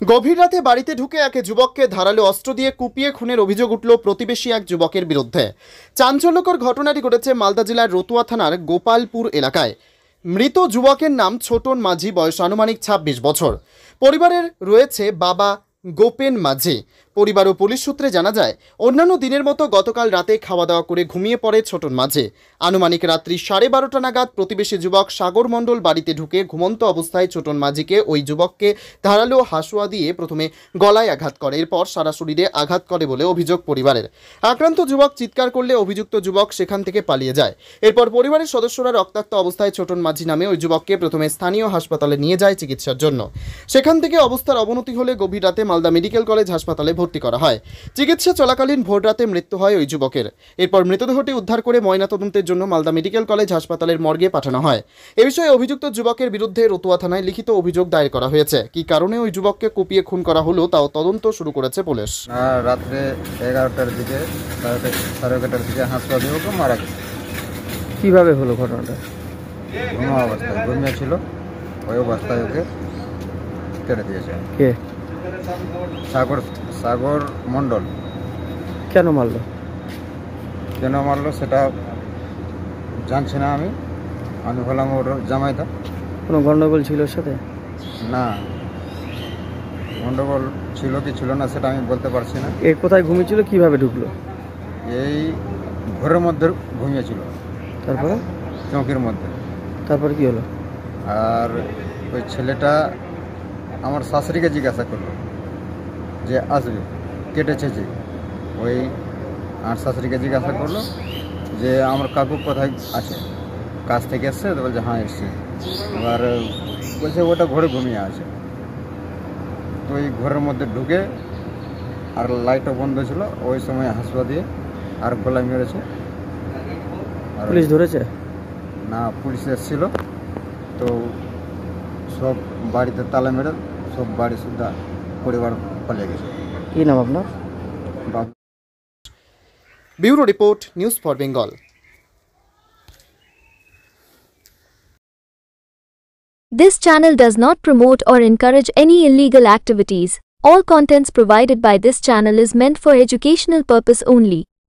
গভীর রাতে বাড়িতে ঢুকে এক যুবককে ধারালো অস্ত্র দিয়ে কুপিয়ে খুনের অভিযোগ উঠল প্রতিবেশী এক যুবকের বিরুদ্ধে। চাঞ্চল্যকর ঘটনাটি ঘটেছে মালদা জেলার রতুয়া থানার গোপালপুর এলাকায়। মৃত যুবকের নাম ছোটন মাঝি, বয়স আনুমানিক ২৬ বছর। পরিবারের রয়েছে বাবা গোপেন মাঝি। পরিবার ও পুলিশ সূত্রে জানা যায়, অন্যান্য দিনের মতো গতকাল রাতে খাওয়া দাওয়া করে ঘুমিয়ে পড়ে ছোটন মাঝি। আনুমানিক রাত্রি 12:30 নাগাদ প্রতিবেশী যুবক সাগর মণ্ডল বাড়িতে ঢুকে ঘুমন্ত অবস্থায় ছোটন মাঝিকে ওই যুবককে ধারালো হাসুয়া দিয়ে প্রথমে গলায় আঘাত করে, এরপর সারা শরীরে আঘাত করে বলে অভিযোগ পরিবারের। আক্রান্ত যুবক চিৎকার করলে অভিযুক্ত যুবক সেখান থেকে পালিয়ে যায়। এরপর পরিবারের সদস্যরা রক্তাক্ত অবস্থায় ছোটন মাঝি নামে ওই যুবককে প্রথমে স্থানীয় হাসপাতালে নিয়ে যায় চিকিৎসার জন্য। সেখান থেকে অবস্থার অবনতি হলে গভীর রাতে মালদা মেডিকেল কলেজ হাসপাতালে ভর্তি করা হয়। চিকিৎসা চলাকালীন ভোর রাতে মৃত্যু হয় ওই যুবকের। এরপর মৃতদেহটি উদ্ধার করে ময়নাতদন্তের জন্য মালদা মেডিকেল কলেজ হাসপাতালের মর্গে পাঠানো হয়। এ বিষয়ে অভিযুক্ত যুবকের বিরুদ্ধে রতুয়া থানায় লিখিত অভিযোগ দায়ের করা হয়েছে। কি কারণে ওই যুবককে কুপিয়ে খুন করা হলো তাও তদন্ত শুরু করেছে পুলিশ। রাত্রে 11টার দিকে, 11:30টার দিকে হাসপাতালে ওকে মারা গেছে। কিভাবে হলো ঘটনাটা? ঘুমা অবস্থায় ঘুমিয়েছিল, ওই অবস্থায় ওকে কেটে দিয়েছে। কে? সাগর মণ্ডল। কেন মারলো? কেন মারলো সেটা জানছি না। আমি হলাম ওর জামাইদা। কোনো গন্ডগোল ছিল ওর সাথে? না, গন্ডগোল ছিল কি ছিল না সেটা আমি বলতে পারছি না। এ কোথায় ঘুমিয়েছিল, কিভাবে ঢুকলো? এই ঘরের মধ্যে ঘুমিয়েছিল, তারপরে চৌকির মধ্যে। তারপরে কি হলো? আর ওই ছেলেটা আমার শাশুড়িকে জিজ্ঞাসা করলো যে আসবে, কেটেছে যে। ওই আমার শাশুড়িকে জিজ্ঞাসা করলো যে আমার কাকু কোথায় আছে, কাজ থেকে এসছে? তো বলছে হ্যাঁ এসছে। এবার বলছে ওটা ঘরে ঘুমিয়ে আছে। তো ওই ঘরের মধ্যে ঢুকে, আর লাইটও বন্ধ ছিল, ওই সময় হাসুয়া দিয়ে আর গলায় মেরেছে। আর পুলিশ ধরেছে? না, পুলিশ এসেছিল, তো সব বাড়িতে তালা মেরে সব বাড়ি সুদ্ধা পরিবার পালিয়ে গেছে। কি নাম আপনার? Babu. Bureau report, news for Bengal. This channel does not promote or encourage any illegal activities. All contents provided by this channel is meant for educational purpose only.